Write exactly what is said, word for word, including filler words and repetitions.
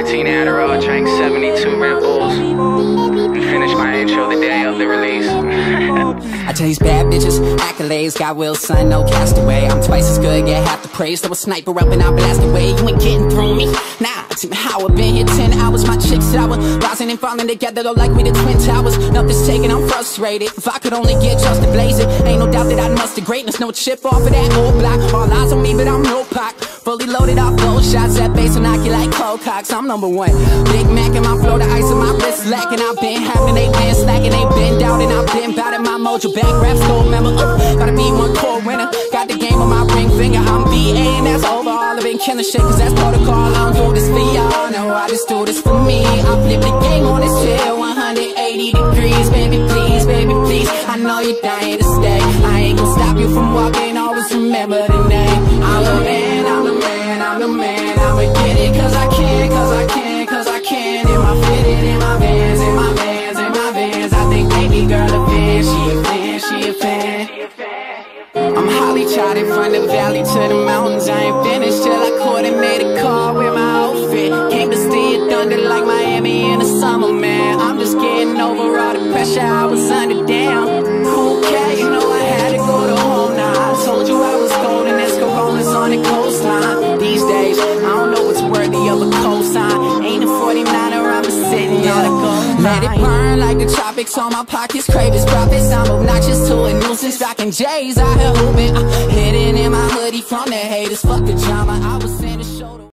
thirteen Adderall, drank seventy-two Red Bulls, and finished my intro the day of the release. I tell these bad bitches, accolades, got will, son, no castaway. I'm twice as good, get half the praise. Throw a sniper up and I'll blast away. You ain't getting through me. Nah, tell me how I've been here ten hours. My chick's sour, rising and falling together, though like we the Twin Towers. Nothing's taken, I'm frustrated. If I could only get just to blaze it, ain't no doubt that I'd muster greatness. No chip off of that old block. All eyes on me, but I'm no Pac. Fully loaded off those shots, that bass will knock you like cold cocks. I'm number one. Big Mac in my flow, the ice on my wrist lacking. I've been having, they been slacking, they been doubting. I've been bout it, my mojo back rap school member. Uh, gotta be one core winner. Got the game on my ring finger. I'm B A and that's over. All I've been killing shit, cause that's protocol. I don't do this for y'all, no, I just do this for me. I flip the game on this chill, one hundred eighty degrees. Baby, please, baby, please. I know you're dying to stay. I ain't gonna stop you from walking, always remember the name. I'm the man, I'm the man, I'm the man. I'ma get it cause I can, cause I can, cause I can. In my fitted, in my vans, in my vans, in my vans. I think baby girl a fan, she a fan, she a fan. I'm holly charted from the valley to the mountains. I ain't finished till I coordinate a car with my outfit. Came to see it thunder like Miami in the summer, man. I'm just getting over all the pressure I was under. Damn, okay, you know I had to go to home now. I told you I was cold and there's Coronas on the coastline. These days, I don't know what's worthy of a cosign. Ain't a forty-niner, I'm just sitting on a gold. Let it burn like the tropics on my pockets, crave his profits. I'm obnoxious to a nuisance, rocking J's out here hooping. Uh, hidden in my hoodie from the haters, fuck the drama. I was in the shoulder.